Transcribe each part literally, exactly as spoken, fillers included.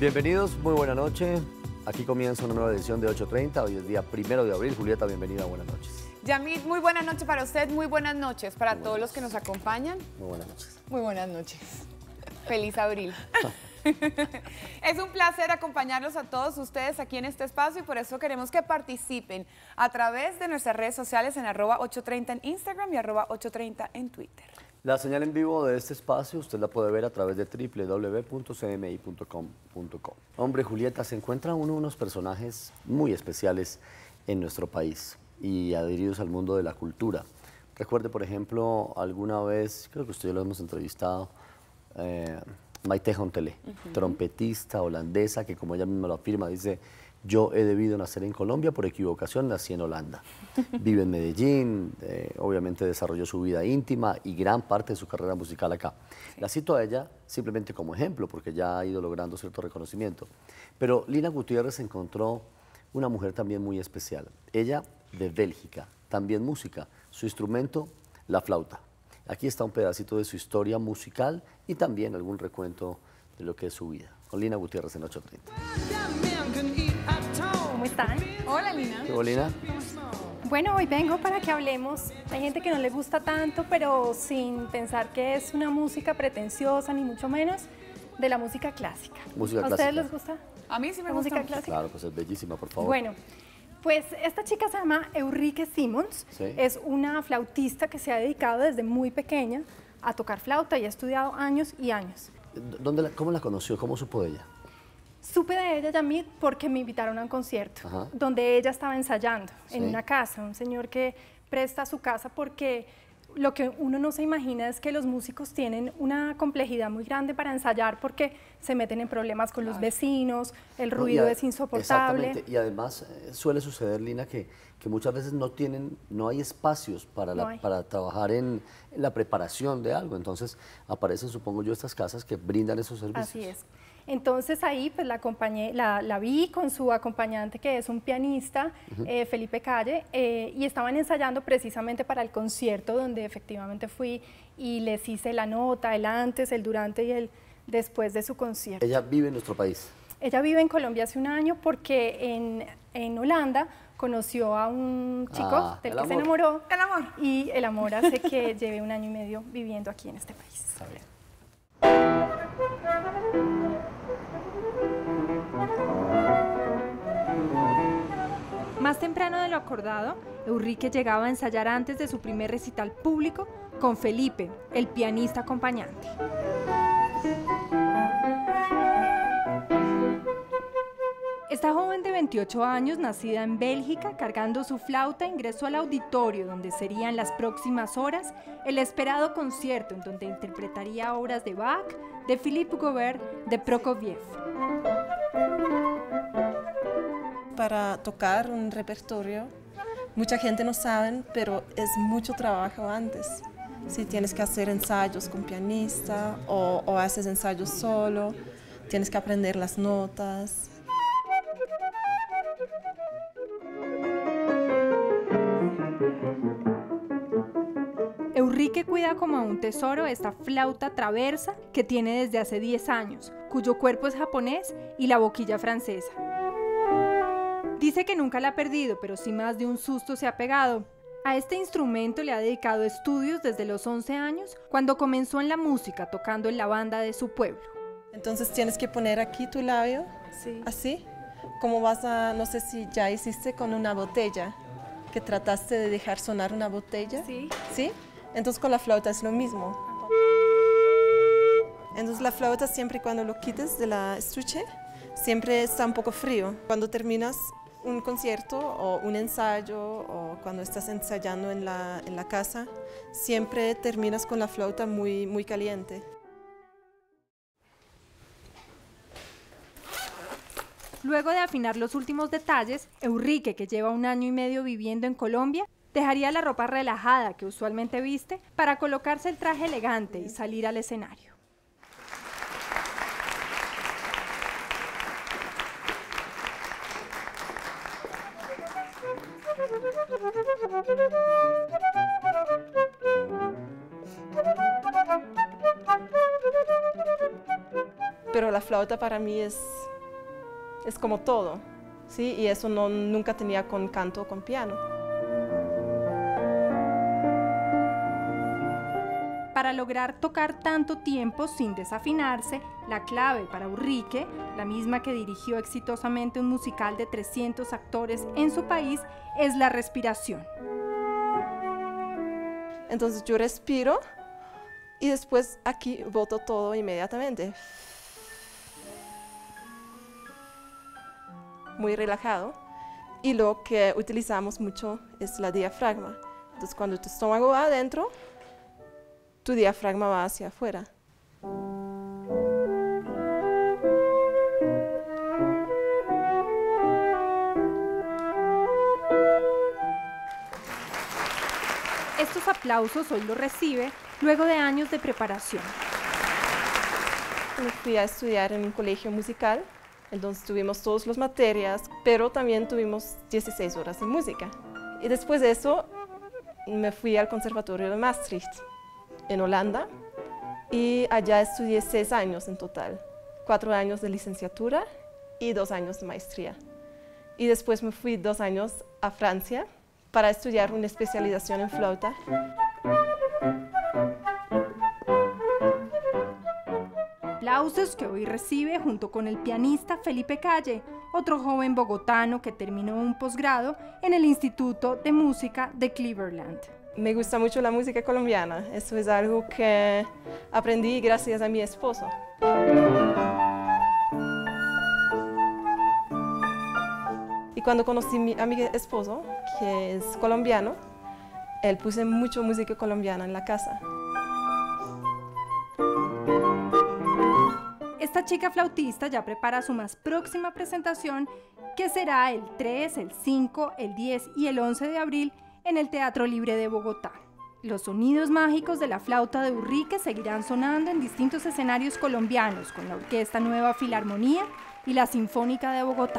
Bienvenidos, muy buena noche. Aquí comienza una nueva edición de ocho treinta. Hoy es día primero de abril. Julieta, bienvenida, buenas noches. Yamit, muy buenas noches para usted, muy buenas noches para Muy todos buenas. los que nos acompañan. Muy buenas noches. Muy buenas noches. Feliz abril. Es un placer acompañarlos a todos ustedes aquí en este espacio y por eso queremos que participen a través de nuestras redes sociales en arroba ocho treinta en Instagram y arroba ocho treinta en Twitter. La señal en vivo de este espacio usted la puede ver a través de doble u doble u doble u punto c m i punto com punto co. Hombre, Julieta, se encuentra uno de unos personajes muy especiales en nuestro país y adheridos al mundo de la cultura. Recuerde, por ejemplo, alguna vez, creo que usted y yo lo hemos entrevistado, eh, Maite Jontelé, uh-huh. trompetista holandesa que, como ella misma lo afirma, dice: yo he debido nacer en Colombia, por equivocación nací en Holanda. Vive en Medellín, eh, obviamente desarrolló su vida íntima y gran parte de su carrera musical acá. Sí. La cito a ella simplemente como ejemplo, porque ya ha ido logrando cierto reconocimiento. Pero Lina Gutiérrez encontró una mujer también muy especial. Ella, de Bélgica, también música, su instrumento, la flauta. Aquí está un pedacito de su historia musical y también algún recuento de lo que es su vida. Con Lina Gutiérrez en ocho treinta. ¿Cómo están? Hola, Lina. ¿Qué tal, Lina? Bueno, hoy vengo para que hablemos. Hay gente que no le gusta tanto, pero sin pensar que es una música pretenciosa, ni mucho menos, de la música clásica. Música ¿A clásica. ustedes les gusta? A mí sí me la gusta. música clásica. Claro, pues es bellísima, por favor. Bueno, pues esta chica se llama Ulrike Simons. Sí. Es una flautista que se ha dedicado desde muy pequeña a tocar flauta y ha estudiado años y años. ¿Dónde la, ¿Cómo la conoció? ¿Cómo supo de ella? Supe de ella, Yamit, porque me invitaron a un concierto, Ajá. donde ella estaba ensayando Sí. en una casa, un señor que presta su casa porque lo que uno no se imagina es que los músicos tienen una complejidad muy grande para ensayar porque se meten en problemas con los vecinos, el No, ruido y a- es insoportable. Exactamente, y además eh, suele suceder, Lina, que, que muchas veces no tienen, no hay espacios para, la- No hay. para trabajar en, en la preparación de algo, entonces aparecen, supongo yo, estas casas que brindan esos servicios. Así es. Entonces ahí pues la, acompañé, la, la vi con su acompañante que es un pianista, uh-huh. eh, Felipe Calle, eh, y estaban ensayando precisamente para el concierto donde efectivamente fui y les hice la nota, el antes, el durante y el después de su concierto. Ella vive en nuestro país. Ella vive en Colombia hace un año porque en, en Holanda conoció a un chico Ah, del el que amor. se enamoró. El amor. Y el amor hace que lleve un año y medio viviendo aquí en este país. Está bien. Más temprano de lo acordado, Ulrike llegaba a ensayar antes de su primer recital público con Felipe, el pianista acompañante. Esta joven de veintiocho años, nacida en Bélgica, cargando su flauta, ingresó al auditorio donde sería en las próximas horas el esperado concierto en donde interpretaría obras de Bach, de Philippe Gaubert, de Prokofiev. Para tocar un repertorio, mucha gente no sabe, pero es mucho trabajo antes. Si tienes que hacer ensayos con pianista o, o haces ensayos solo, tienes que aprender las notas. Ulrike cuida como un tesoro esta flauta traversa que tiene desde hace diez años, cuyo cuerpo es japonés y la boquilla francesa. Dice que nunca la ha perdido, pero sí más de un susto se ha pegado. A este instrumento le ha dedicado estudios desde los once años, cuando comenzó en la música tocando en la banda de su pueblo. Entonces tienes que poner aquí tu labio, Sí. así, como vas a, no sé si ya hiciste con una botella, que trataste de dejar sonar una botella. Sí. ¿Sí? Entonces con la flauta es lo mismo. Entonces la flauta siempre cuando lo quites de la estuche, siempre está un poco frío. Cuando terminas un concierto o un ensayo o cuando estás ensayando en la, en la casa, siempre terminas con la flauta muy, muy caliente. Luego de afinar los últimos detalles, Ulrike, que lleva un año y medio viviendo en Colombia, dejaría la ropa relajada que usualmente viste para colocarse el traje elegante y salir al escenario. Pero la flauta para mí es es como todo, ¿sí? Y eso no, nunca tenía con canto o con piano. Para lograr tocar tanto tiempo sin desafinarse, la clave para Ulrike, la misma que dirigió exitosamente un musical de trescientos actores en su país, es la respiración. Entonces yo respiro y después aquí boto todo inmediatamente. Muy relajado. Y lo que utilizamos mucho es la diafragma. Entonces cuando tu estómago va adentro, tu diafragma va hacia afuera. Estos aplausos hoy los recibe luego de años de preparación. Me fui a estudiar en un colegio musical, entonces tuvimos todas las materias, pero también tuvimos dieciséis horas de música. Y después de eso me fui al Conservatorio de Maastricht, en Holanda, y allá estudié seis años en total, cuatro años de licenciatura y dos años de maestría. Y después me fui dos años a Francia para estudiar una especialización en flauta. Aplausos que hoy recibe junto con el pianista Felipe Calle, otro joven bogotano que terminó un posgrado en el Instituto de Música de Cleveland. Me gusta mucho la música colombiana, eso es algo que aprendí gracias a mi esposo. Y cuando conocí a mi esposo, que es colombiano, él puso mucho música colombiana en la casa. Esta chica flautista ya prepara su más próxima presentación, que será el tres, el cinco, el diez y el once de abril en el Teatro Libre de Bogotá. Los sonidos mágicos de la flauta de Ulrike seguirán sonando en distintos escenarios colombianos con la Orquesta Nueva Filarmonía y la Sinfónica de Bogotá.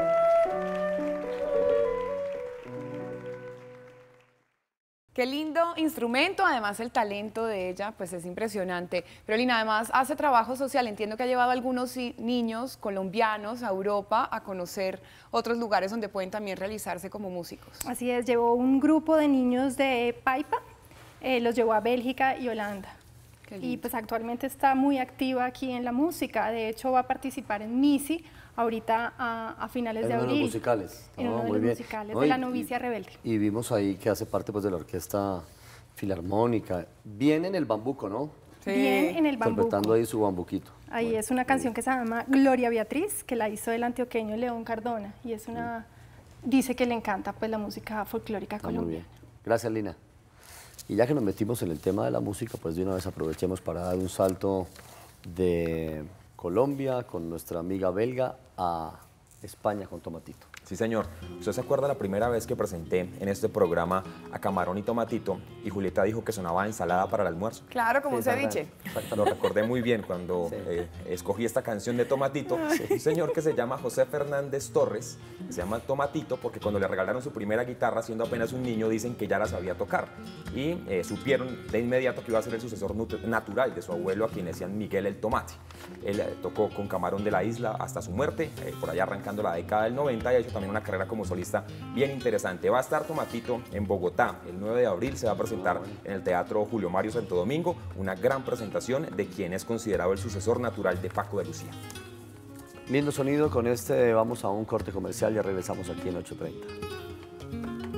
Qué lindo instrumento, además el talento de ella pues es impresionante. Pero Lina, además hace trabajo social, entiendo que ha llevado a algunos niños colombianos a Europa a conocer otros lugares donde pueden también realizarse como músicos. Así es, llevó un grupo de niños de Paipa, eh, los llevó a Bélgica y Holanda. Y pues actualmente está muy activa aquí en la música, de hecho va a participar en MISI ahorita a, a finales en de uno abril. De los musicales. En uno oh, de muy los bien. musicales no, de y, La Novicia y, Rebelde. Y vimos ahí que hace parte pues de la Orquesta Filarmónica, bien en el bambuco, ¿no? Sí. Bien en el bambuco. Interpretando ahí su bambuquito. Ahí bueno, es una canción que se llama Gloria Beatriz, que la hizo el antioqueño León Cardona, y es una, dice que le encanta pues la música folclórica ah, colombiana. Muy bien. Gracias, Lina. Y ya que nos metimos en el tema de la música, pues de una vez aprovechemos para dar un salto de Colombia con nuestra amiga belga a España con Tomatito. Sí, señor. ¿Usted se acuerda la primera vez que presenté en este programa a Camarón y Tomatito y Julieta dijo que sonaba ensalada para el almuerzo? Claro, como un Sí, ceviche. Lo recordé muy bien cuando Sí. eh, escogí esta canción de Tomatito. Un señor que se llama José Fernández Torres, se llama Tomatito porque cuando le regalaron su primera guitarra siendo apenas un niño dicen que ya la sabía tocar y eh, supieron de inmediato que iba a ser el sucesor natural de su abuelo, a quien decían Miguel el Tomate. Él eh, tocó con Camarón de la Isla hasta su muerte, eh, por allá arrancando la década del noventa, y ha hecho también una carrera como solista bien interesante. Va a estar Tomatito en Bogotá el nueve de abril, se va a presentar en el Teatro Julio Mario Santo Domingo, una gran presentación de quien es considerado el sucesor natural de Paco de Lucía. Lindo sonido, con este vamos a un corte comercial y regresamos aquí en ocho treinta.